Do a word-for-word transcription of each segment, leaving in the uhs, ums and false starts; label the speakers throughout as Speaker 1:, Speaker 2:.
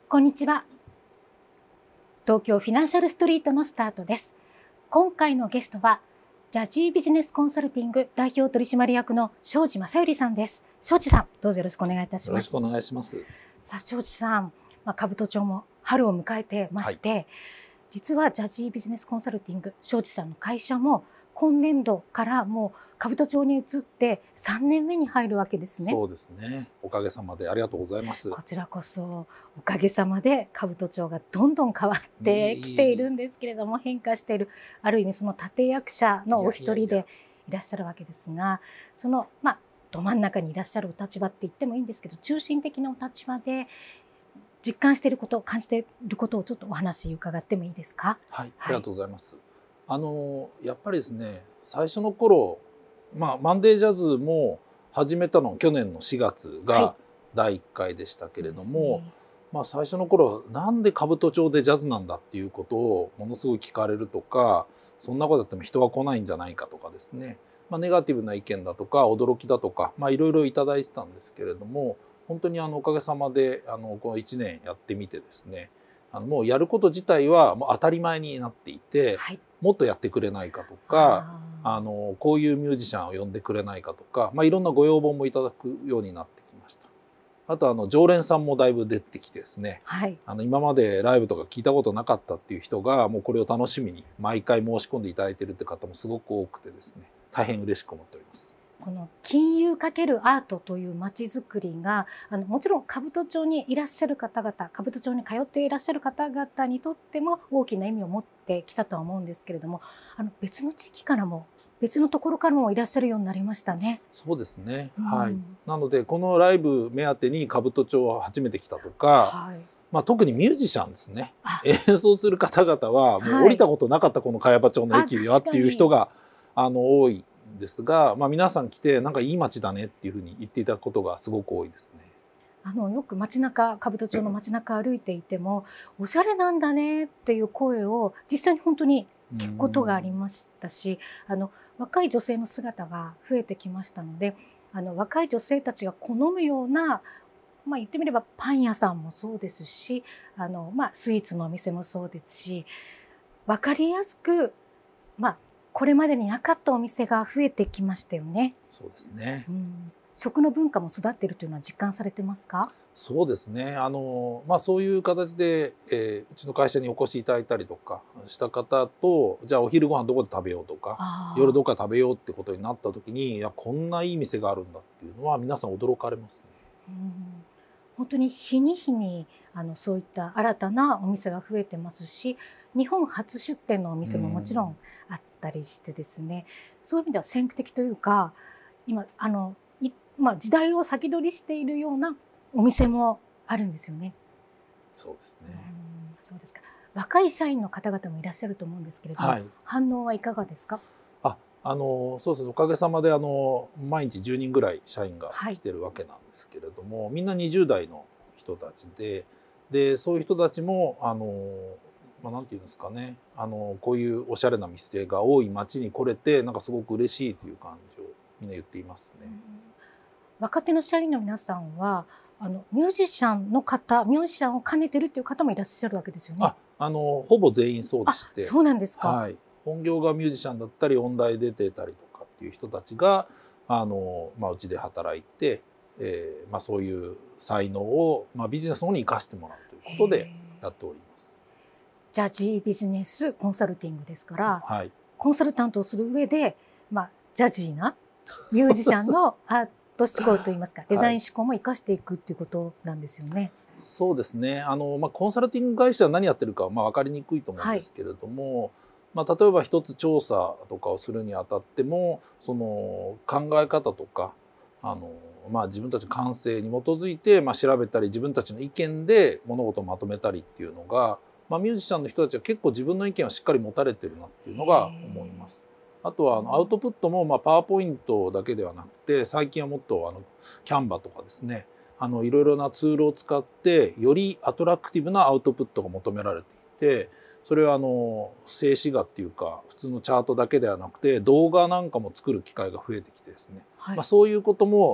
Speaker 1: こんにちは。東京フィナンシャルストリートのスタートです。今回のゲストはジャジービジネスコンサルティング代表取締役の庄司正頼さんです。庄司さん、どうぞよろしくお願いいたします。
Speaker 2: よろしくお願いします。
Speaker 1: さあ、庄司さん、まあ、兜町も春を迎えてまして、はい、実はジャジービジネスコンサルティング庄司さんの会社も今年度からもう兜町に移ってさんねんめに入るわけですね。
Speaker 2: そうですね。おかげさまでありがとうございます。
Speaker 1: こちらこそおかげさまで兜町がどんどん変わってきているんですけれども、変化している、ある意味その立役者のお一人でいらっしゃるわけですが、そのまあど真ん中にいらっしゃるお立場って言ってもいいんですけど、中心的なお立場で実感していること、感じていることをちょっとお話伺ってもいいですか。
Speaker 2: はい、ありがとうございます。はい、あのやっぱりですね、最初の頃、まあ、マンデージャズも始めたのは去年のしがつがだいいっかいでしたけれども、はい、ね、まあ、最初の頃なんで兜町でジャズなんだっていうことをものすごい聞かれるとか、そんなことやっても人は来ないんじゃないかとかですね、まあ、ネガティブな意見だとか驚きだとか、まあ、いろいろいただいてたんですけれども、本当にあのおかげさまであのこのいちねんやってみてですね、あのもうやること自体はもう当たり前になっていて、はい、もっとやってくれないかとか、あのこういうミュージシャンを呼んでくれないかとか、まあ、いろんなご要望もいただくようになってきました。あとあの常連さんもだいぶ出てきてですね、はい、あの今までライブとか聞いたことなかったっていう人がもうこれを楽しみに毎回申し込んでいただいているって方もすごく多くてですね、大変嬉しく思っております。
Speaker 1: この金融×アートというまちづくりが、あのもちろん兜町にいらっしゃる方々、兜町に通っていらっしゃる方々にとっても大きな意味を持ってきたとは思うんですけれども、あの別の地域からも別のところからもいらっしゃるようになりましたね。
Speaker 2: そうですね、うん、はい。なのでこのライブ目当てに兜町を初めて来たとか、はい、まあ、特にミュージシャンですね、演奏する方々はもう降りたことなかったこの茅場町の駅はっていう人があの多いですが、まあ、皆さん来てなんかいい街だねっていうふうに言っていただくことがすごく多いですね。
Speaker 1: あのよく街中、兜町の街中歩いていても、おしゃれなんだねっていう声を実際に本当に聞くことがありましたし、あの若い女性の姿が増えてきましたので、あの若い女性たちが好むような、まあ、言ってみればパン屋さんもそうですし、あの、まあ、スイーツのお店もそうですし、分かりやすく、まあ、これまでになかったお店が増えてきましたよね。
Speaker 2: そうですね。
Speaker 1: うん、食の文化も育っているというのは実感されてますか？
Speaker 2: そうですね。あのまあそういう形で、えー、うちの会社にお越しいただいたりとかした方と、じゃあお昼ご飯どこで食べようとか、夜どこか食べようってことになった時に、いやこんないい店があるんだっていうのは皆さん驚かれますね。
Speaker 1: うん、本当に日に日にあのそういった新たなお店が増えてますし、日本初出店のお店ももちろんあったりしてですね、そういう意味では先駆的というか、今あのい、まあ、時代を先取りしているようなお店もあるんですよね。
Speaker 2: そうですね。
Speaker 1: うん、そうですか。若い社員の方々もいらっしゃると思うんですけれども、はい、反応はいかがですか？
Speaker 2: ああのそうですね、おかげさまであの毎日じゅうにんぐらい社員が来てるわけなんですけれども、はい、みんなにじゅう代の人たちで、でそういう人たちもあの、まあ、なんていうんですかね、あのこういうおしゃれな店が多い町に来れてなんかすごく嬉しいという感じをみんな言っていますね。うん、
Speaker 1: 若手の社員の皆さんはあのミュージシャンの方、ミュージシャンを兼ねてるという方もいらっしゃるわけですよね。
Speaker 2: ああのほぼ全員そうでして。
Speaker 1: そうなんですか。
Speaker 2: はい、本業がミュージシャンだったり音大出てたりとかっていう人たちがあの、まあ、うちで働いて、えーまあ、そういう才能を、まあ、ビジネスの方に生かしてもらうということでやっております。
Speaker 1: ジャジービジネスコンサルティングですから、はい、コンサルタントをする上で、まあ、ジャジーなミュージシャンのアート思考といいますか、デザイン思考も生かしていくっていうことなんですよね。はい、
Speaker 2: そうですね。あの、まあ、コンサルティング会社は何やってるかはまあ分かりにくいと思うんですけれども、はい、まあ、例えば一つ調査とかをするにあたってもその考え方とかあの、まあ、自分たちの感性に基づいて、まあ、調べたり自分たちの意見で物事をまとめたりっていうのが、まあ、ミュージシャンの人たちは結構自分の意見をしっかり持たれてるなっていうのが思います。あとはあのアウトプットもまあパワーポイントだけではなくて、最近はもっとあのキャンバとかですね、あのいろいろなツールを使ってよりアトラクティブなアウトプットが求められていて、それはあの静止画っていうか普通のチャートだけではなくて動画なんかも作る機会が増えてきてですね、はい、まあ、そういうことも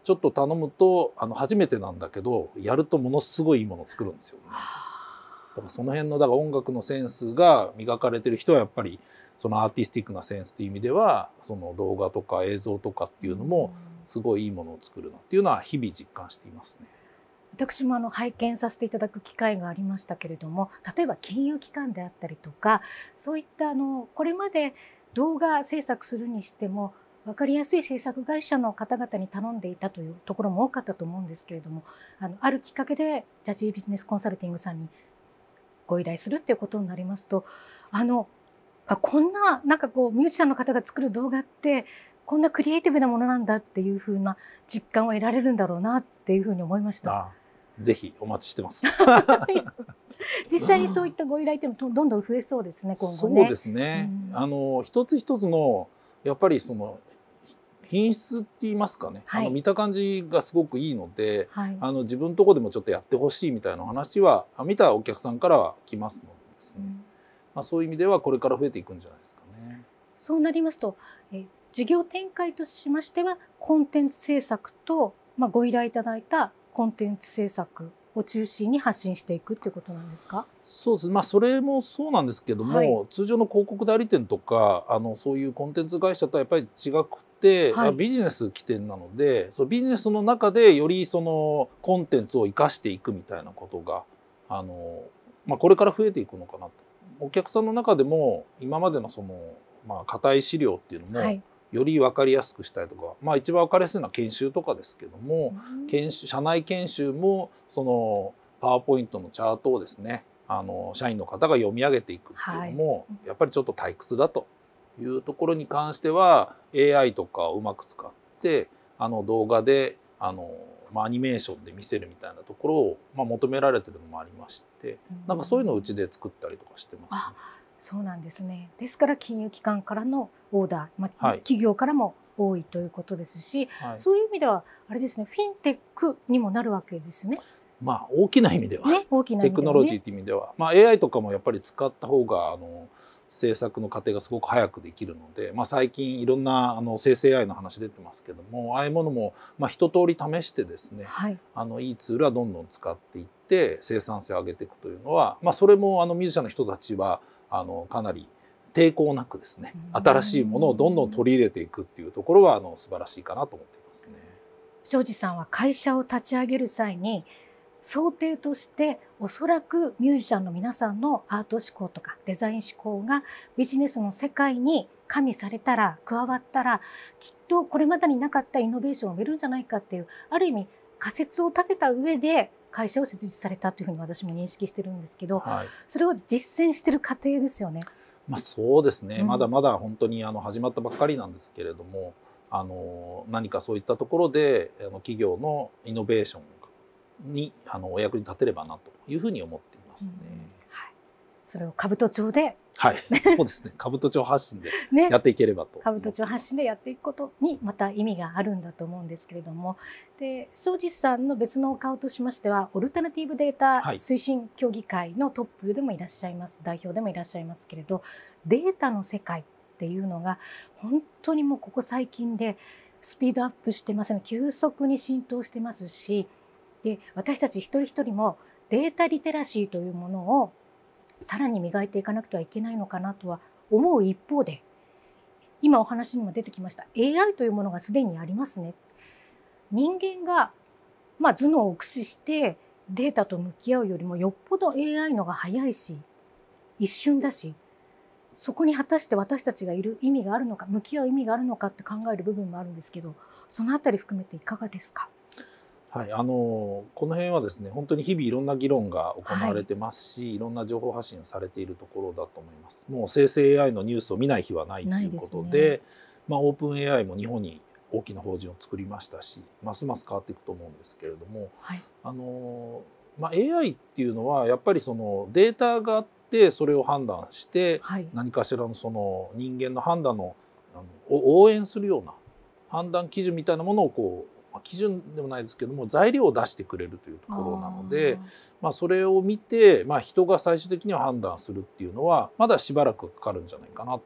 Speaker 2: ちょっと頼むとあの初めてなんだけどやるとものすごいいいものを作るんですよね。だからその辺のだから音楽のセンスが磨かれてる人はやっぱりそのアーティスティックなセンスという意味ではその動画とか映像とかっていうのもすごいいいものを作るなっていうのは日々実感していますね。
Speaker 1: 私もあの拝見させていただく機会がありましたけれども、例えば金融機関であったりとか、そういったあのこれまで動画制作するにしても分かりやすい制作会社の方々に頼んでいたというところも多かったと思うんですけれども、あのあるきっかけでジャジービジネスコンサルティングさんにご依頼するっていうことになりますと、あのあこんななんかこうミュージシャンの方が作る動画ってこんなクリエイティブなものなんだっていうふうな実感を得られるんだろうなっていうふうに思いました。
Speaker 2: あぜひお待ちしてます。
Speaker 1: 実際にそういったご依頼というのもどんどん増えそうですね、今後ね。
Speaker 2: そうですね。うん、あの一つ一つのやっぱりその品質って言いますかね、はい、あの見た感じがすごくいいので、はい、あの自分のとこでもちょっとやってほしいみたいな話は見たお客さんからは来ますのでですね、うん、まあ、そういう意味ではこれから増えていくんじゃないですかね。
Speaker 1: そうなりますと、え事業展開としましてはコンテンツ制作と、まあ、ご依頼いただいたコンテンツ制作を中心に発信していくっていうことなんですか？
Speaker 2: そうです。まあそれもそうなんですけども、はい、通常の広告代理店とかあのそういうコンテンツ会社とはやっぱり違くて、はい、ビジネス起点なので、そのビジネスの中でよりそのコンテンツを生かしていくみたいなことがあの、まあ、これから増えていくのかなと。お客さんの中でも今までのそのまあ硬い資料っていうのも、はい、より分かりやすくしたりとか、まあ、一番分かりやすいのは研修とかですけども、うん、研修社内研修もそのパワーポイントのチャートをですねあの社員の方が読み上げていくっていうのも、はい、やっぱりちょっと退屈だというところに関しては エーアイ とかをうまく使ってあの動画であの、まあ、アニメーションで見せるみたいなところを、まあ、求められてるのもありまして、うん、なんかそういうのをうちで作ったりとかしてますね。
Speaker 1: そうなんですね。ですから金融機関からのオーダー、まあはい、企業からも多いということですし、はい、そういう意味ではあれですね、フィンテックにもなるわけですね。
Speaker 2: まあ大きな意味では、ね、大きな意味ではね、テクノロジーっていう意味では、まあ、エーアイ とかもやっぱり使った方があの制作の過程がすごく早くできるので、まあ、最近いろんなあの生成 エーアイ の話出てますけども、ああいうものもまあ一通り試してですね、はい、あのいいツールはどんどん使っていって生産性を上げていくというのは、まあ、それもあのミュージシャンの人たちはあのかなり抵抗なくですね、新しいものをどんどん取り入れていくっていうところはあの素晴らしいかなと思っていますね。
Speaker 1: 庄司さんは会社を立ち上げる際に想定としておそらくミュージシャンの皆さんのアート思考とかデザイン思考がビジネスの世界に加味されたら加わったらきっとこれまでになかったイノベーションを生めるんじゃないかっていうある意味仮説を立てた上で会社を設立されたというふうに私も認識してるんですけど、はい、それを実践してる過程ですよね。
Speaker 2: まあ、そうですね、うん、まだまだ本当にあの始まったばっかりなんですけれども、あの何かそういったところであの企業のイノベーションにあのお役に立てればなというふうに思っていますね。うん、
Speaker 1: はい、それを兜町で、
Speaker 2: はい、そうですね。兜町発信でやっていければと、
Speaker 1: ね、兜町発信でやっていくことにまた意味があるんだと思うんですけれども、で庄司さんの別のお顔としましてはオルタナティブデータ推進協議会のトップでもいらっしゃいます、代表でもいらっしゃいますけれど、データの世界っていうのが本当にもうここ最近でスピードアップしてますね。急速に浸透してますし、で私たち一人一人もデータリテラシーというものをさらに磨いていかなくてはいけないのかなとは思う一方で、今お話にも出てきました エーアイ というものがすでにありますね。人間が、まあ、頭脳を駆使してデータと向き合うよりもよっぽど エーアイ のが早いし一瞬だし、そこに果たして私たちがいる意味があるのか、向き合う意味があるのかって考える部分もあるんですけど、そのあたり含めていかがですか？
Speaker 2: はい、あのこの辺はですね本当に日々いろんな議論が行われてますし、はい、いろんな情報発信されているところだと思います。もう生成 エーアイ のニュースを見ない日はないということで、で、ね、まあ、オープン エーアイ も日本に大きな法人を作りましたし、ますます変わっていくと思うんですけれども、はい、あのまあ、エーアイ っていうのはやっぱりそのデータがあってそれを判断して、はい、何かしらのその人間の判断のあのを応援するような判断基準みたいなものをこう基準でもないですけども材料を出してくれるというところなので、まあ、それを見て、まあ、人が最終的には判断するっていうのはまだしばらくかかるんじゃないかなと思っ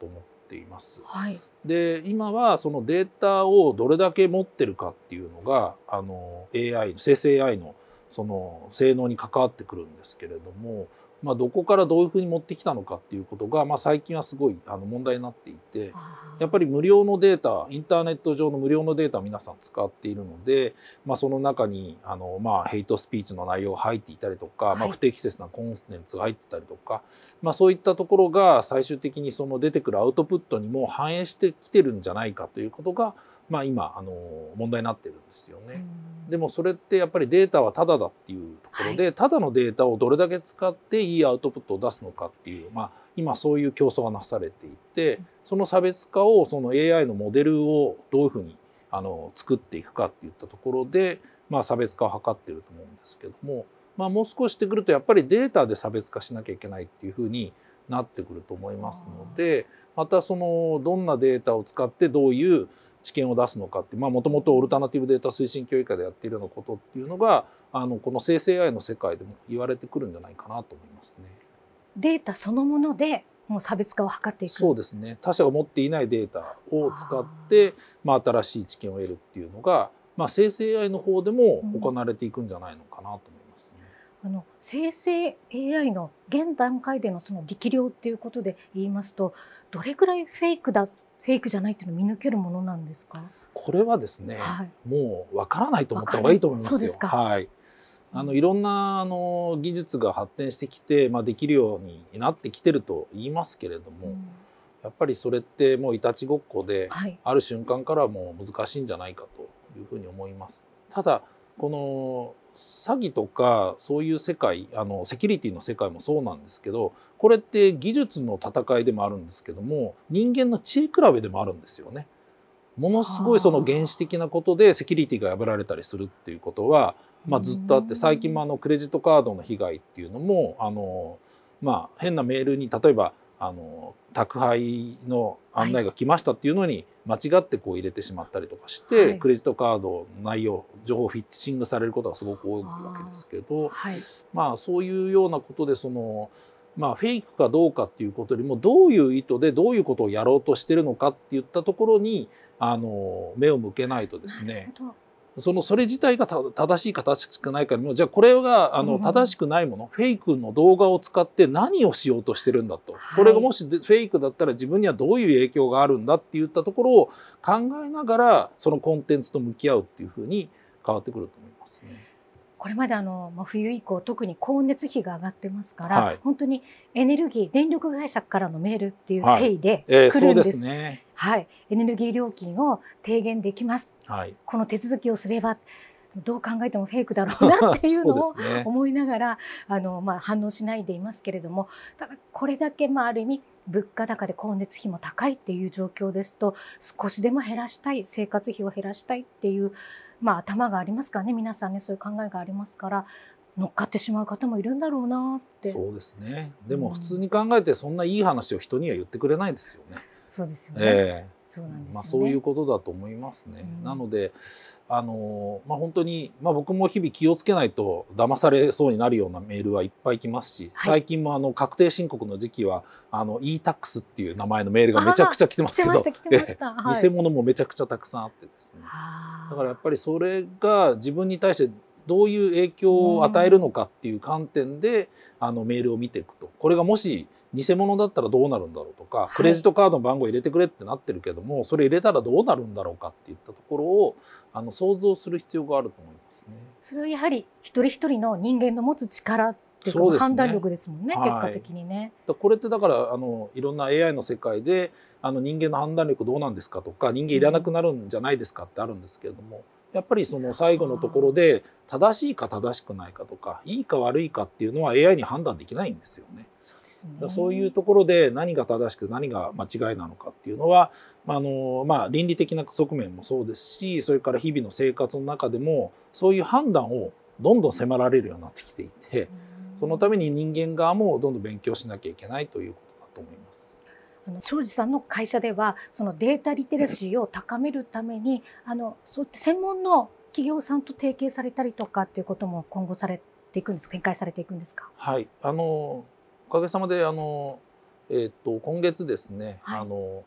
Speaker 2: っています。
Speaker 1: はい、
Speaker 2: で今はそのデータをどれだけ持ってるかっていうのがあの エーアイ 生成 エーアイ のその性能に関わってくるんですけれども、まあ、どこからどういうふうに持ってきたのかっていうことが、まあ、最近はすごいあの問題になっていて、やっぱり無料のデータインターネット上の無料のデータを皆さん使っているので、まあ、その中にあの、まあ、ヘイトスピーチの内容が入っていたりとか、
Speaker 1: はい、
Speaker 2: まあ、不適切なコンテンツが入ってたりとか、まあ、そういったところが最終的にその出てくるアウトプットにも反映してきてるんじゃないかということが、まあ、今あの問題になってるんですよね。でもそれってやっぱりデータはタダだっていうところで、はい、タダのデータをどれだけ使っていいアウトプットを出すのかっていう、まあ、今そういう競争がなされていて、その差別化をその エーアイ のモデルをどういうふうにあの作っていくかっていったところで、まあ、差別化を図っていると思うんですけども、まあ、もう少ししてくるとやっぱりデータで差別化しなきゃいけないっていうふうになってくると思いますので、またそのどんなデータを使ってどういう知見を出すのかっていう、もともとオルタナティブデータ推進協議会でやっているようなことっていうのがあのこの生成 エーアイ の世界でも言われてくるんじゃないかなと思いますね。
Speaker 1: データそのものでもう差別化を図っていく。
Speaker 2: そうですね。他社が持っていないデータを使って、まあ、新しい知見を得るっていうのが、まあ、生成 エーアイ の方でも行われていくんじゃないのかなと思いますね。
Speaker 1: うん、あの生成 エーアイ の現段階でのその力量っていうことで言いますと、どれくらいフェイクだフェイクじゃないっていうのを見抜けるものなんですか？
Speaker 2: これはですね、はい、もうわからないと思った方がいいと思いますよ。
Speaker 1: そうですか。
Speaker 2: はい。あのいろんなあの技術が発展してきて、まあ、できるようになってきてると言いますけれども、うん、やっぱりそれってもういたちごっこで、はい、ある瞬間からもう難しいんじゃないかというふうに思います。ただこの詐欺とかそういう世界、あのセキュリティの世界もそうなんですけど、これって技術の戦いでもあるんですけども、人間の知恵比べでもあるんですよね。ものすごいその原始的なことでセキュリティが破られたりするっていうことは、まあ、ずっとあって、最近もあのクレジットカードの被害っていうのもあの、まあ、変なメールに例えばあの宅配の案内が来ましたっていうのに間違ってこう入れてしまったりとかして、はい、クレジットカードの内容情報フィッシングされることがすごく多いわけですけど、はい、まあそういうようなことでその。まあ、フェイクかどうかっていうことよりもどういう意図でどういうことをやろうとしてるのかっていったところにあの目を向けないとですね、そのそれ自体が正しいか正しくないかにも、じゃあこれがあの正しくないもの、うん、フェイクの動画を使って何をしようとしてるんだと、はい、これがもしフェイクだったら自分にはどういう影響があるんだっていったところを考えながらそのコンテンツと向き合うっていうふうに変わってくると思いますね。
Speaker 1: これまであの、まあ、冬以降特に光熱費が上がってますから、はい、本当にエネルギー電力会社からのメールっていう体で来るんです。はい、えー、そうですね。はい、エネルギー料金を低減できます、はい、この手続きをすればどう考えてもフェイクだろうなっていうのをね、思いながらあの、まあ、反応しないでいますけれども、ただこれだけ、まあ、ある意味物価高で光熱費も高いっていう状況ですと、少しでも減らしたい、生活費を減らしたいっていう、まあ、頭がありますからね、皆さんね、そういう考えがありますから乗っかってしまう方もいるんだろうなって。
Speaker 2: そうですね。でも普通に考えてそんないい話を人には言ってくれないですよね。
Speaker 1: そうですよね。
Speaker 2: えー、
Speaker 1: そうなんですよね。
Speaker 2: まあそういうことだと思いますね。うん、なのであのまあ本当にまあ僕も日々気をつけないと騙されそうになるようなメールはいっぱい来ますし、はい、最近もあの確定申告の時期はあの イータックス っていう名前のメールがめちゃくちゃ来てますけど、偽物もめちゃくちゃたくさんあってですね。だからやっぱりそれが自分に対してどういう影響を与えるのかっていう観点であのメールを見ていくと、これがもし偽物だったらどうなるんだろうとか、はい、クレジットカードの番号入れてくれってなってるけども、それ入れたらどうなるんだろうかっていったところをあの想像する必要があると思いますね。
Speaker 1: それはやはり一人一人の人間の持つ力っていうか、ね、判断力ですもんね、はい、結果的にね。
Speaker 2: これってだからあのいろんな エーアイ の世界であの人間の判断力どうなんですかとか、人間いらなくなるんじゃないですかってあるんですけれども、やっぱりその最後のところで正しいか正しくないかとか、いいか悪いかっていうのは エーアイ に判断できないんですよね。
Speaker 1: そうですね。
Speaker 2: だそういうところで何が正しく何が間違いなのかっていうのはあの、まあ、倫理的な側面もそうですし、それから日々の生活の中でもそういう判断をどんどん迫られるようになってきていて、そのために人間側もどんどん勉強しなきゃいけないということだと思います。
Speaker 1: あの庄司さんの会社ではそのデータリテラシーを高めるためにあのそういった専門の企業さんと提携されたりとかっていうことも今後されていくんですか、展開されていくんですか。
Speaker 2: はい、あのおかげさまであの、えー、と今月ですね、はい、あの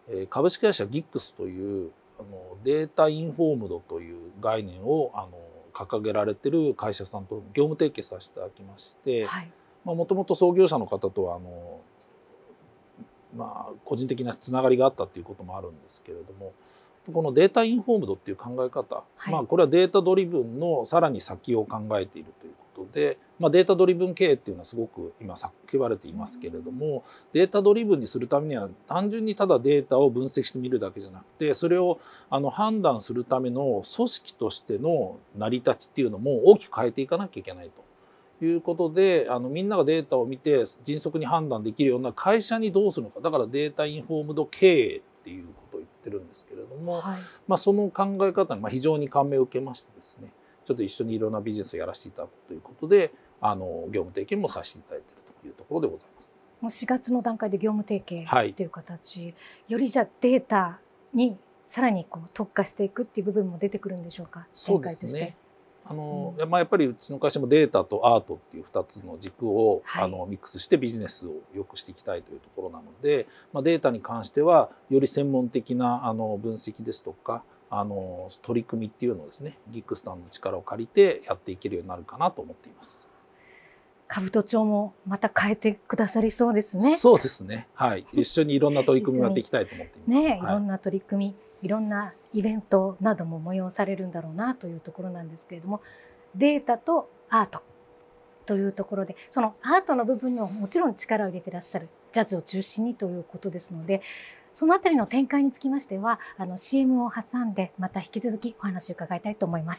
Speaker 2: えー、株式会社ギックスというあのデータインフォームドという概念をあの掲げられてる会社さんと業務提携させていただきまして、はい、まあもともと創業者の方とはあの、まあ、個人的なつながりがあったということもあるんですけれども、このデータインフォームドっていう考え方、はい、まあこれはデータドリブンのさらに先を考えているということで、まあ、データドリブン経営っていうのはすごく今叫ばれていますけれども、データドリブンにするためには単純にただデータを分析してみるだけじゃなくて、それをあの判断するための組織としての成り立ちっていうのも大きく変えていかなきゃいけないということで、あのみんながデータを見て迅速に判断できるような会社にどうするのか、だからデータインフォームド経営っていうことを言ってるんですけれども、はい、まあその考え方に非常に感銘を受けましてですね、ちょっと一緒にいろんなビジネスをやらせていただくということで、あの業務提携もさせていただいているというところでございます。
Speaker 1: もうしがつの段階で業務提携という形、はい、よりじゃあデータにさらにこう特化していくっていう部分も出てくるんでしょうか。
Speaker 2: そうですね。あの、うん、まあやっぱりうちの会社もデータとアートっていうふたつの軸を、はい、あのミックスしてビジネスを良くしていきたいというところなので、まあ、データに関してはより専門的なあの分析ですとか、あの取り組みっていうのをですね、ギックスさんの力を借りてやっていけるようになるかなと思っています。
Speaker 1: 兜町もまた変えてくださりそうですね。
Speaker 2: そうですね。はい。一緒にいろんな取り組みをやっていきたいと思っています。
Speaker 1: ね、
Speaker 2: はい、
Speaker 1: いろんな取り組み、いろんなイベントなども催されるんだろうなというところなんですけれども、データとアートというところで、そのアートの部分にももちろん力を入れていらっしゃる、ジャズを中心にということですので、そのあたりの展開につきましては、あの シーエム を挟んでまた引き続きお話を伺いたいと思います。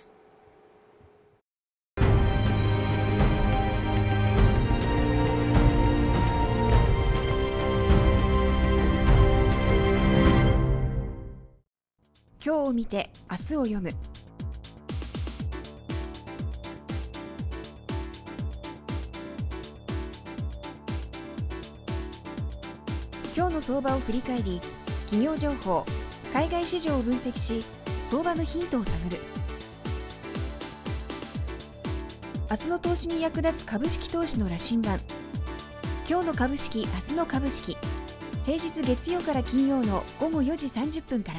Speaker 3: 今日を見て明日を読む。今日の相場を振り返り、企業情報、海外市場を分析し、相場のヒントを探る。明日の投資に役立つ株式投資の羅針盤。今日の株式、明日の株式。平日月曜から金曜の午後よじさんじゅっぷんから。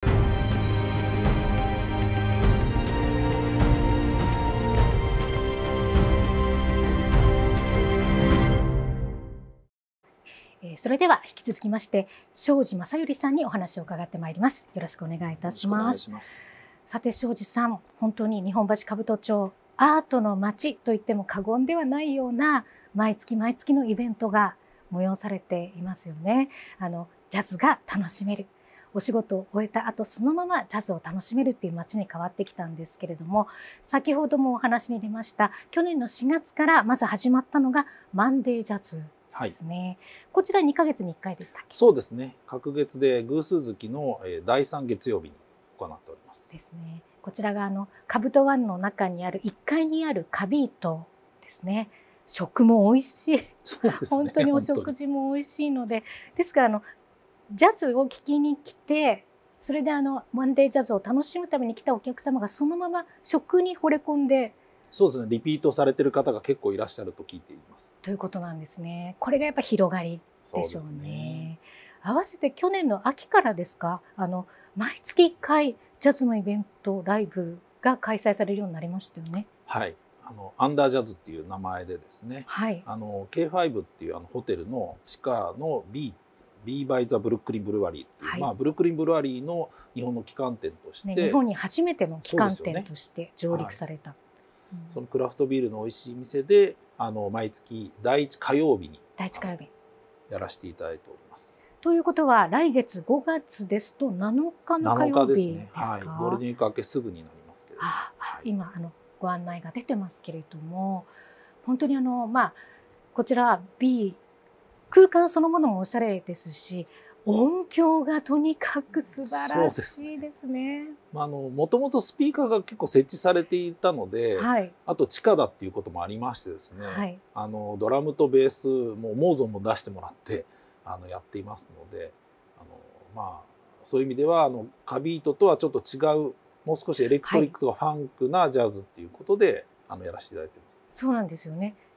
Speaker 1: それでは引き続きまして庄司正頼さんにお話を伺ってまいります。よろしくお願いいたします。さて庄司さん、本当に日本橋兜町アートの街といっても過言ではないような毎月毎月のイベントが催されていますよね。あのジャズが楽しめる、お仕事を終えた後そのままジャズを楽しめるっていう街に変わってきたんですけれども、先ほどもお話に出ました去年のしがつからまず始まったのがマンデージャズですね。はい、こちらにかげつにいっかいでしたっけ？
Speaker 2: そうですね。隔月で偶数月のだいさん月曜日に行っております。
Speaker 1: ですね。こちらがあのカブトワンの中にあるいっかいにあるカビートですね。食も美味しい。
Speaker 2: そうですね。
Speaker 1: 本当にお食事も美味しいので、ですからあのジャズを聴きに来て、それであのマンデージャズを楽しむために来たお客様がそのまま食に惚れ込んで。
Speaker 2: そうですね。リピートされてる方が結構いらっしゃると聞いています。
Speaker 1: ということなんですね。これがやっぱ広がりでしょうね。そうですね。合わせて去年の秋からですか、あの毎月いっかいジャズのイベントライブが開催されるようになりましたよね。
Speaker 2: はい。あのアンダージャズっていう名前でですね。
Speaker 1: はい。
Speaker 2: あの ケーファイブ っていうあのホテルの地下の B B バイザブルックリンブルワリーっていう、はい、まあブルックリンブルワリーの日本の旗艦店として、
Speaker 1: ね、日本に初めての旗艦店として上陸された。
Speaker 2: そのクラフトビールの美味しい店であの毎月だいいち火曜日に
Speaker 1: だいいち火曜日
Speaker 2: やらせていただいております。
Speaker 1: ということは来月ごがつですとなのかの火曜日ですか？
Speaker 2: ですね。はい。ゴールデンウィーク明けすぐになりますけれども、
Speaker 1: ああ、はい、今あのご案内が出てますけれども、本当にあのまあこちら B 空間そのものもおしゃれですし、音響がとにかく素晴らしいですね。
Speaker 2: まあ、あのもともとスピーカーが結構設置されていたので、はい、あと地下だっていうこともありましてですね、はい、あのドラムとベースも思う存分出してもらってあのやっていますので、あの、まあ、そういう意味ではあのカビートとはちょっと違う、もう少しエレクトリックとかファンクなジャズっていうことで、はい、あのやらせていただいてます。
Speaker 1: そうなんですよね。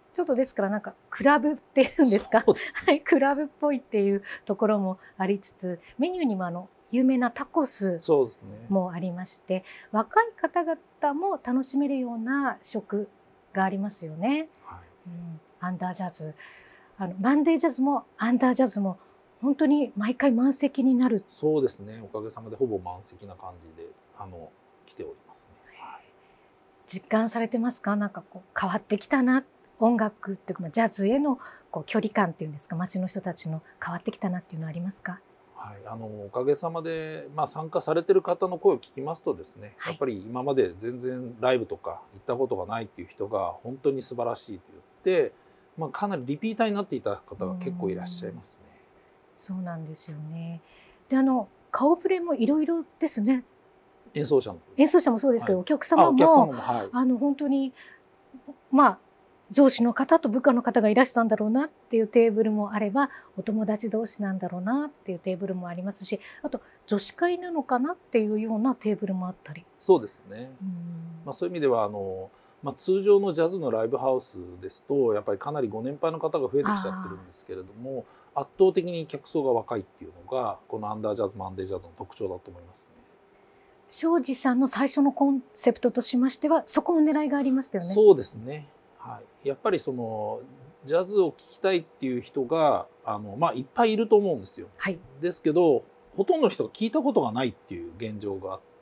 Speaker 1: ちょっとですからなんかクラブっていうんですか、
Speaker 2: そうですね。
Speaker 1: はい、クラブっぽいっていうところもありつつ、メニューにもあの有名なタコス
Speaker 2: そうですね。
Speaker 1: もありまして、若い方々も楽しめるような食がありますよね。
Speaker 2: はい。
Speaker 1: うん、アンダージャズ、あのマンデージャズもアンダージャズも本当に毎回満席になる。
Speaker 2: そうですね。おかげさまでほぼ満席な感じであの来ておりますね。はい、
Speaker 1: 実感されてますか？なんかこう変わってきたな、音楽っていうかジャズへのこう距離感っていうんですか、街の人たちの変わってきたなっていうのはありますか？
Speaker 2: はい、あのおかげさまで、まあ、参加されてる方の声を聞きますとですね、
Speaker 1: はい、
Speaker 2: やっぱり今まで全然ライブとか行ったことがないっていう人が本当に素晴らしいと言って、まあ、かなりリピーターになっていた方が結構いらっしゃいますね。
Speaker 1: そうなんですよね。で、あの顔ぶれもいろいろですね。
Speaker 2: 演奏者の
Speaker 1: 演奏者もそうですけど、
Speaker 2: はい、
Speaker 1: お客様も、
Speaker 2: あ、お客様も、はい、
Speaker 1: あの本当にまあ上司の方と部下の方がいらしたんだろうなっていうテーブルもあれば、お友達同士なんだろうなっていうテーブルもありますし、あと女子会なのかなっていうようなテーブルもあったり。
Speaker 2: そうですね。
Speaker 1: うん、
Speaker 2: まあ、そういう意味ではあの、まあ、通常のジャズのライブハウスですとやっぱりかなりご年配の方が増えてきちゃってるんですけれども、圧倒的に客層が若いっていうのがこのアンダージャズマンデージャズの特徴だと思いますね。
Speaker 1: 庄司さんの最初のコンセプトとしましてはそこも狙いがありましたよね。
Speaker 2: そうですね、はい、やっぱりそのジャズを聴きたいっていう人があの、まあ、いっぱいいると思うんですよ。
Speaker 1: はい、
Speaker 2: ですけどほとんどの人が聞いたことがないっていう現状があって、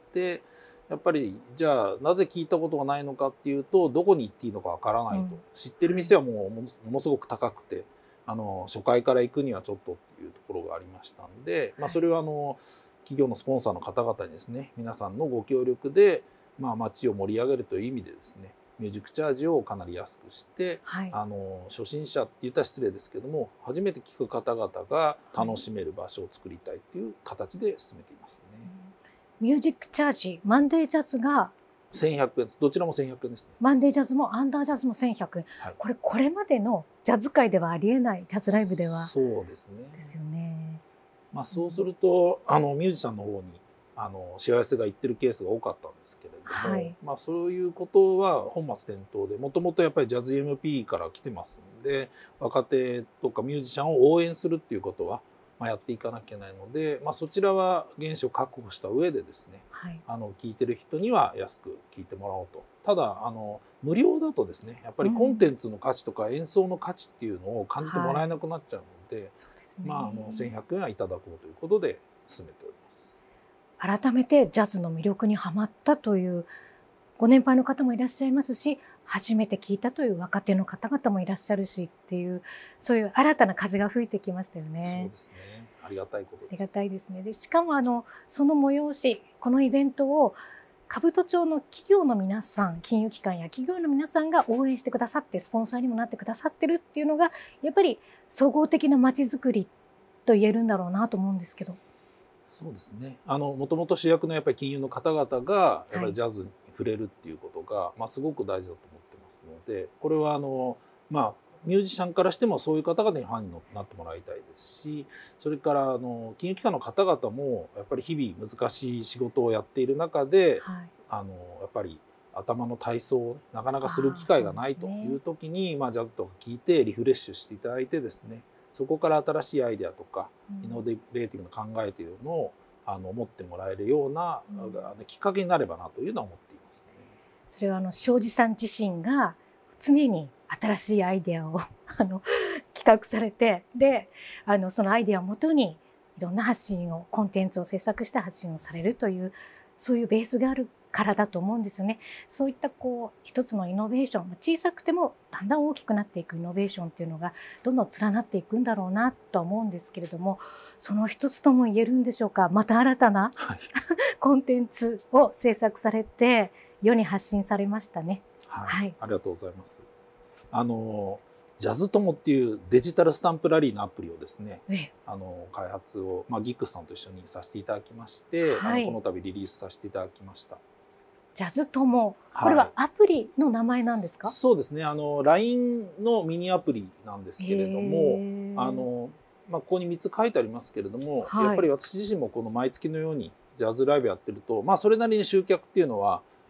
Speaker 2: やっぱりじゃあなぜ聞いたことがないのかっていうとどこに行っていいのかわからないと、うん、知ってる店はもうものすごく高くてあの初回から行くにはちょっとっていうところがありましたんで、まあ、それはあの企業のスポンサーの方々にですね皆さんのご協力で、まあ、街を盛り上げるという意味でですねミュージックチャージをかなり安くして、はい、あの初心者って言ったら失礼ですけども初めて聞く方々が楽しめる場所を作りたいという形で進めていますね。
Speaker 1: ミュージックチャージマンデージャズが
Speaker 2: せんひゃくえんです。どちらもせんひゃくえんですね。
Speaker 1: マンデージャズもアンダージャズもせんひゃくえん、はい、これこれまでのジャズ界ではありえないジャズライブでは
Speaker 2: そうですね。
Speaker 1: ですよね。
Speaker 2: まあそうすると、うん、あのミュージシャンの方にあのしわ寄せがいってるケースが多かったんですけれども、はい、まあそういうことは本末転倒でもともとやっぱりジャズ エムピー から来てますんで若手とかミュージシャンを応援するっていうことはまあやっていかなきゃいけないので、まあ、そちらは原資を確保した上でですね、はい、あの聞いてる人には安く聞いてもらおうと。ただあの無料だとですねやっぱりコンテンツの価値とか演奏の価値っていうのを感じてもらえなくなっちゃうので、まああのせんひゃくえんはいただこうということで進めております。
Speaker 1: 改めてジャズの魅力にはまったというご年配の方もいらっしゃいますし、初めて聞いたという若手の方々もいらっしゃるしっていう、そういう新たな風が吹いてきましたよね。
Speaker 2: そうですね。ありがたいことです。
Speaker 1: ありがたいですね。で、しかもあのその催し、このイベントを兜町の企業の皆さん、金融機関や企業の皆さんが応援してくださって、スポンサーにもなってくださってるっていうのがやっぱり総合的な街づくりと言えるんだろうなと思うんですけど。
Speaker 2: そうですね。あのもともと主役のやっぱり金融の方々がやっぱりジャズに触れるっていうことが、はい、まあすごく大事だと思ってますので、これはあのまあミュージシャンからしてもそういう方々にファンになってもらいたいですし、それからあの金融機関の方々もやっぱり日々難しい仕事をやっている中で、はい、あのやっぱり頭の体操を、ね、なかなかする機会がないという時に、まあジャズとか聴いてリフレッシュしていただいてですね、そこから新しいアイデアとか、うん、イノベーティブな考えというのをあの持ってもらえるような、うん、きっかけになればなというのは思っていますね。
Speaker 1: それはあの庄司さん自身が常に新しいアイデアをあの企画されて、であのそのアイデアをもとにいろんな発信をコンテンツを制作して発信をされるという、そういうベースがあるからだと思うんですよね。そういったこう一つのイノベーション、小さくてもだんだん大きくなっていくイノベーションっていうのがどんどん連なっていくんだろうなとは思うんですけれども、その一つとも言えるんでしょうか。また新たな、はい、コンテンツを制作されて世に発信されましたね。
Speaker 2: はい、はい、ありがとうございます。あのジャズトモっていうデジタルスタンプラリーのアプリをですね、あの開発を、まあ、ギックスさんと一緒にさせていただきまして、はい、あのこの度リリースさせていただきました。
Speaker 1: ジャズトモ、これはアプリの名前なんですか？
Speaker 2: はい、そうですね。あの ライン のミニアプリなんですけれども、あのまあここにみっつ書いてありますけれども、はい、やっぱり私自身もこの毎月のようにジャズライブやってると、まあそれなりに集客っていうのはあ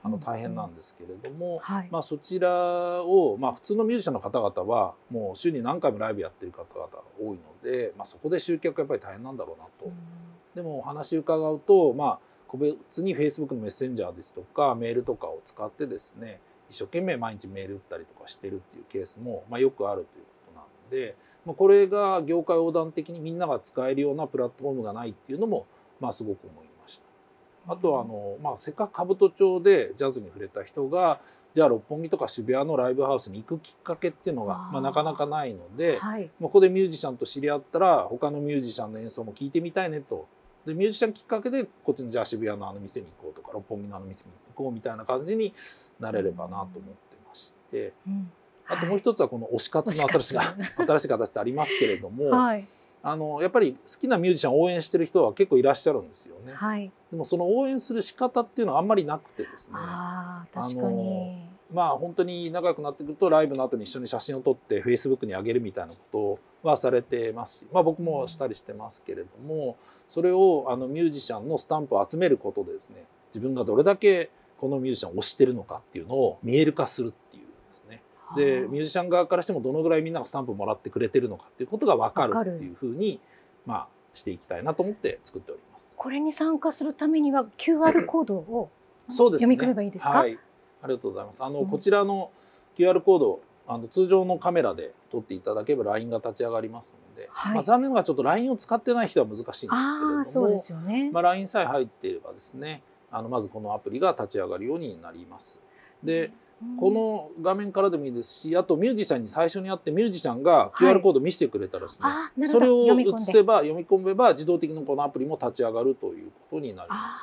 Speaker 2: あの大変なんですけれども、
Speaker 1: はい、
Speaker 2: まあ、そちらを、まあ、普通のミュージシャンの方々はもう週に何回もライブやってる方々多いので、まあ、そこで集客やっぱり大変なんだろうなと。でもお話伺うと、まあ、個別に フェイスブック のメッセンジャーですとかメールとかを使ってですね、一生懸命毎日メール打ったりとかしてるっていうケースも、まあ、よくあるということなので、まあ、これが業界横断的にみんなが使えるようなプラットフォームがないっていうのも、まあ、すごく思いました。あとはあの、まあ、せっかく兜町でジャズに触れた人がじゃあ六本木とか渋谷のライブハウスに行くきっかけっていうのがまあ、なかなかないので、はい、まあ、ここでミュージシャンと知り合ったら他のミュージシャンの演奏も聞いてみたいねと。でミュージシャンきっかけでこっちのじゃあ渋谷のあの店に行こうとか六本木のあの店に行こうみたいな感じになれればなと思ってまして、うん、あともう一つはこの推し活の新しい新しい形ってありますけれども、はい、あのやっぱり好きなミュージシャンを応援してる人は結構いらっしゃるんですよね。はい、でもその応援する仕方っていうのはあんまりなくてですね。
Speaker 1: あー、確かに。
Speaker 2: まあ本当に仲良くなってくるとライブの後に一緒に写真を撮ってフェイスブックに上げるみたいなことはされてますし、まあ、僕もしたりしてますけれども、それをあのミュージシャンのスタンプを集めることでですね、自分がどれだけこのミュージシャンを推してるのかっていうのを見える化するっていうですね。でミュージシャン側からしてもどのぐらいみんながスタンプをもらってくれてるのかっていうことが分かるっていうふうにまあしていきたいなと思って作っております。
Speaker 1: これに参加するためには キューアール コードを読み込めばいいですか？
Speaker 2: はい、ありがとうございます。あの、うん、こちらの キューアール コード、あの通常のカメラで撮っていただければ ライン が立ち上がりますので、はい、まあ、残念ながらちょっと ライン を使ってない人は難しいんですけれども、
Speaker 1: そうですよね。
Speaker 2: まあ、ライン さえ入っていればですね、あのまずこのアプリが立ち上がるようになります。で、うん、この画面からでもいいですし、あとミュージシャンに最初に会ってミュージシャンが キューアール コードを見せてくれたらですね、はい、それを写せば読み込めば自動的にこのアプリも立ち上がるということになります。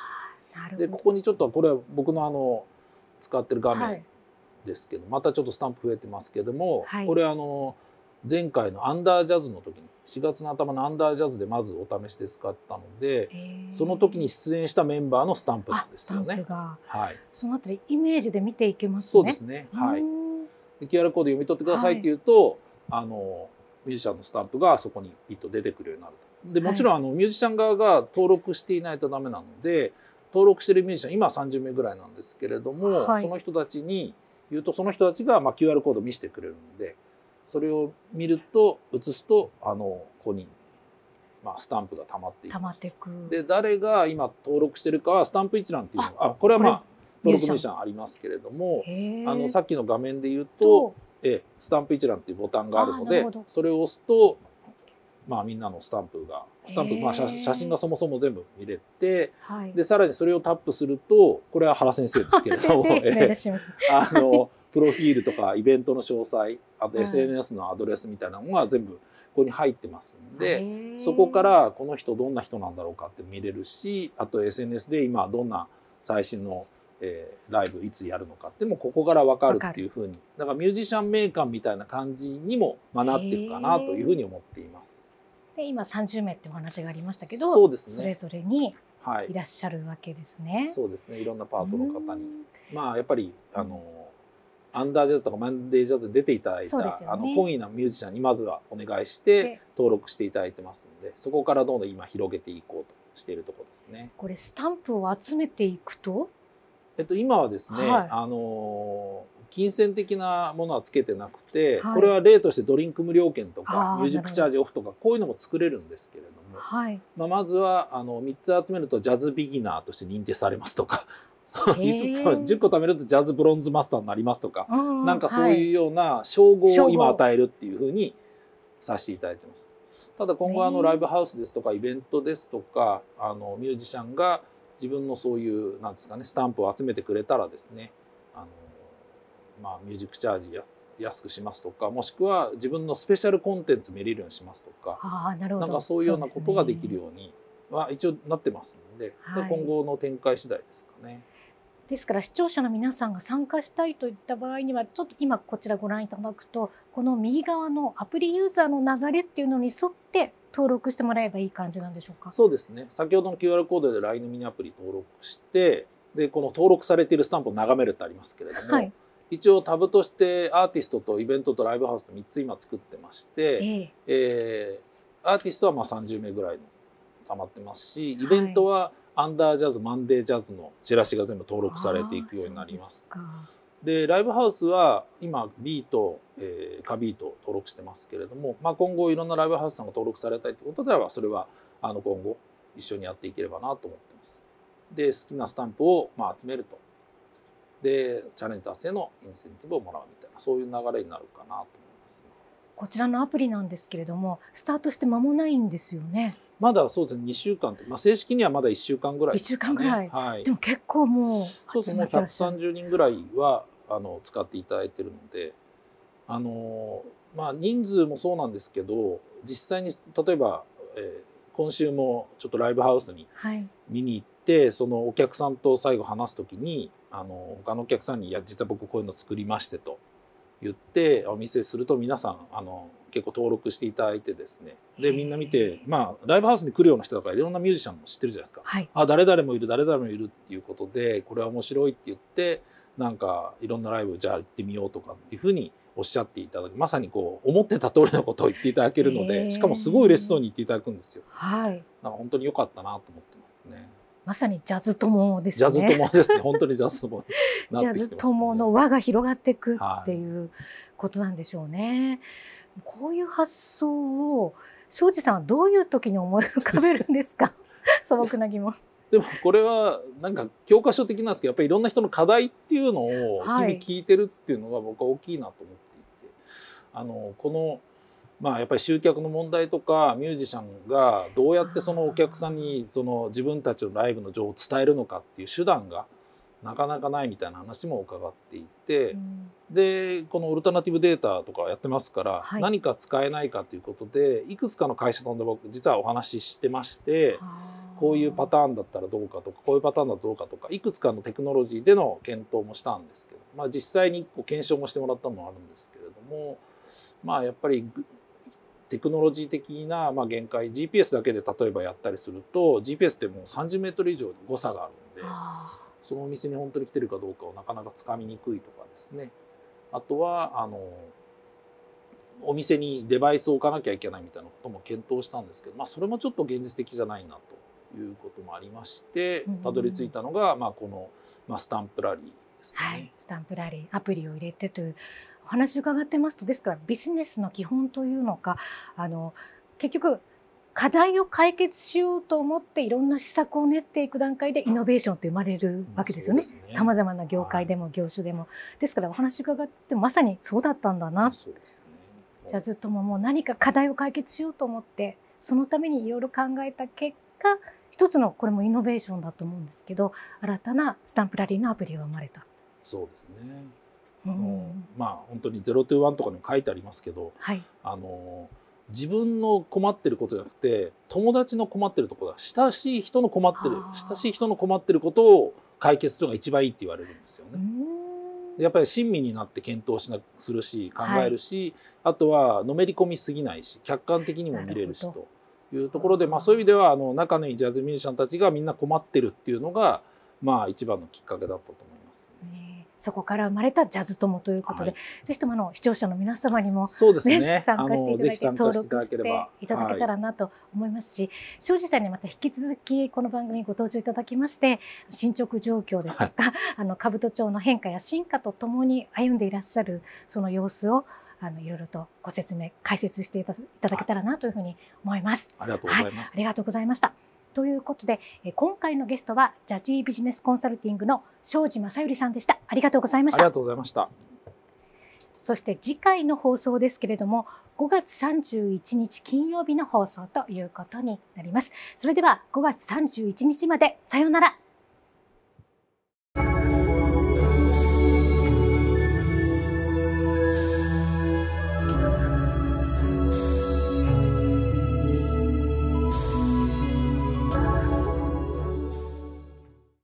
Speaker 2: でここにちょっとこれは僕のあの使ってる画面ですけど、はい、またちょっとスタンプ増えてますけども、はい、これあの前回のアンダージャズの時にしがつの頭のアンダージャズでまずお試しで使ったので、その時に出演したメンバーのスタンプなんですよね。
Speaker 1: はい、そのあたりイメージで見ていけますね。
Speaker 2: そうですね。はい。キューアール コード読み取ってくださいっていうと、はい、あのミュージシャンのスタンプがそこにピッと出てくるようになると。でもちろんあのミュージシャン側が登録していないとダメなので、登録しているミュージシャン今さんじゅうめいぐらいなんですけれども、はい、その人たちに言うとその人たちがまあ キューアール コードを見せてくれるので、それを見ると写すとあのここにまあスタンプが溜まっていく。
Speaker 1: 溜まっていく。
Speaker 2: で誰が今登録してるかはスタンプ一覧っていうのが、あこれはまあ登録ミュージシャンありますけれども、あのさっきの画面で言うと、えスタンプ一覧っていうボタンがあるので、それを押すと。まあ、みんなのスタンプがスタンプ、まあ、写, 写真がそもそも全部見れて、はい、でさらにそれをタップするとこれは原先生ですけれどもあのプロフィールとかイベントの詳細あと エスエヌエス のアドレスみたいなのが全部ここに入ってますんで、そこからこの人どんな人なんだろうかって見れるし、あと エスエヌエス で今どんな最新のえー、ライブいつやるのかってもここから分かるっていうふうに、だからミュージシャン名鑑みたいな感じにもなっていくかなというふうに思っています。
Speaker 1: で今さんじゅうめいってお話がありましたけど、
Speaker 2: そうですね、
Speaker 1: それぞれにいらっしゃるわけですね。
Speaker 2: はい、そうですね、いろんなパートの方にまあやっぱりあのアンダージャズとかマンデージャズに出ていただいた、ね、あの懇意なミュージシャンにまずはお願いして登録していただいてますので、そこからどんどん今広げていこうとしているところですね。
Speaker 1: これスタンプを集めていくと、
Speaker 2: えっと、今はですね、はい、あの金銭的なものはつけてなくて、はい、これは例としてドリンク無料券とかミュージックチャージオフとかこういうのも作れるんですけれども、はい、まあまずはあのみっつ集めるとジャズビギナーとして認定されますとかいつつじゅっこ貯めるとジャズブロンズマスターになりますとか、なんかそういうような称号を今与えるっていうふうにさせていただいてます。ただ今後あのライブハウスですとかイベントですとかあのミュージシャンが自分のそういうなんですかねスタンプを集めてくれたらですね、あのまあミュージックチャージや安くしますとか、もしくは自分のスペシャルコンテンツ見れるようにしますとか、
Speaker 1: あなるほど、
Speaker 2: なんかそういうようなことができるようには一応なってますので、はい、今後の展開次第ですかね。
Speaker 1: ですから視聴者の皆さんが参加したいといった場合にはちょっと今こちらご覧いただくとこの右側のアプリユーザーの流れっていうのに沿って登録してもらえばいい感じなんでしょうか。
Speaker 2: そうですね、先ほどの キューアール コードで ライン のミニアプリ登録してでこの登録されているスタンプを眺めるってありますけれども、はい、一応タブとしてアーティストとイベントとライブハウスとみっつ今作ってまして、えーえー、アーティストはまあさんじゅうめいぐらいの溜まってますし、イベントはアンダージャズ、マンデージャズのチラシが全部登録されていくようになります。でライブハウスは今ビート、えー、カビート登録してますけれども、まあ、今後いろんなライブハウスさんが登録されたいということではそれはあの今後一緒にやっていければなと思ってます。で好きなスタンプをまあ集めると、でチャレンジ達成のインセンティブをもらうみたいな、そういう流れになるかなと思いますね。
Speaker 1: こちらのアプリなんですけれどもスタートして間もないんですよね。
Speaker 2: まだそうですねにしゅうかんって、まあ、正式にはまだいっしゅうかんぐらいですかね。
Speaker 1: いっしゅうかんぐらい、はい、でも結構もう
Speaker 2: そうですねひゃくさんじゅうにんぐらいはあの使っていただいてるので、あのまあ人数もそうなんですけど実際に例えば、えー、今週もちょっとライブハウスに見に行って、はい、そのお客さんと最後話す時にあの他のお客さんに「いや実は僕こういうの作りまして」と言ってお見せすると皆さんあの結構登録していただいてですね、でみんな見て、まあライブハウスに来るような人だからいろんなミュージシャンも知ってるじゃないですか、はい、あ誰々もいる誰々もいるっていうことでこれは面白いって言ってなんかいろんなライブじゃあ行ってみようとかっていうふうにおっしゃっていただく、まさにこう思ってた通りのことを言っていただけるので、しかもすごい嬉しそうに言っていただくんですよ。はい、なんか本当に良かったなと思ってますね。
Speaker 1: まさにジャズ友ですね。
Speaker 2: ジャズ友ですね。本当にジャズ友になってきてますね。
Speaker 1: ジャズ友の輪が広がっていくっていうことなんでしょうね。はい、こういう発想を庄司さんはどういう時に思い浮かべるんですか。素朴な疑問。で
Speaker 2: もこれはなんか教科書的なんですけどやっぱりいろんな人の課題っていうのを日々聞いてるっていうのが僕は大きいなと思っていて、はい、あのこのまあやっぱり集客の問題とかミュージシャンがどうやってそのお客さんにその自分たちのライブの情報を伝えるのかっていう手段がなかなかないみたいな話も伺っていて、うん、でこのオルタナティブデータとかやってますから、はい、何か使えないかということでいくつかの会社さんで僕実はお話ししてまして、こういうパターンだったらどうかとかこういうパターンだとどうかとかいくつかのテクノロジーでの検討もしたんですけど、まあ、実際にこう検証もしてもらったのもあるんですけれども、まあやっぱりテクノロジー的なまあ限界 ジーピーエス だけで例えばやったりすると ジーピーエス ってもうさんじゅうメートル以上誤差があるんで。そのお店に本当に来てるかどうかをなかなかつかみにくいとかですね、あとはあのお店にデバイスを置かなきゃいけないみたいなことも検討したんですけど、まあ、それもちょっと現実的じゃないなということもありましてたどり着いたのが、まあ、この、まあ、スタンプラリーですね、はい、
Speaker 1: スタンプラリーアプリを入れてというお話を伺ってますと、ですからビジネスの基本というのかあの結局課題を解決しようと思っていろんな施策を練っていく段階でイノベーションって生まれるわけですよね。さまざまな業界でも業種でも。ですからお話伺ってまさにそうだったんだな。そうですね。じゃあずっとももう何か課題を解決しようと思ってそのためにいろいろ考えた結果一つのこれもイノベーションだと思うんですけど新たなスタンプラリーのアプリが生まれた。
Speaker 2: そうですね。うん、まあ本当にゼロトゥーワンとかにも書いてありますけど、はい、あの自分の困ってることじゃなくて友達の困ってるところだ、親しい人の困ってる親しい人の困ってることを解決するのが一番いいって言われるんですよね。やっぱり親身になって検討しなするし考えるし、はい、あとはのめり込みすぎないし客観的にも見れるしというところで、まあ、そういう意味ではあの仲のいいジャズミュージシャンたちがみんな困ってるっていうのが、まあ、一番のきっかけだったと思いますね。
Speaker 1: そこから生まれたジャズ友ということで、はい、ぜひともあの視聴者の皆様にも、
Speaker 2: そうですね、
Speaker 1: 参加していただいて登録していただけたらなと思いますし、庄司さんにまた引き続きこの番組にご登場いただきまして進捗状況ですとか、はい、あの兜町の変化や進化とともに歩んでいらっしゃるその様子をあのいろいろとご説明解説していただけたらなというふうに思います。
Speaker 2: ありがとうございます。
Speaker 1: はい、ありがとうございました。ということで今回のゲストはジャジービジネスコンサルティングの庄司正頼さんでした。ありがとうございました。
Speaker 2: ありがとうございました。
Speaker 1: そして次回の放送ですけれどもごがつさんじゅういちにち金曜日の放送ということになります。それではごがつさんじゅういちにちまでさようなら。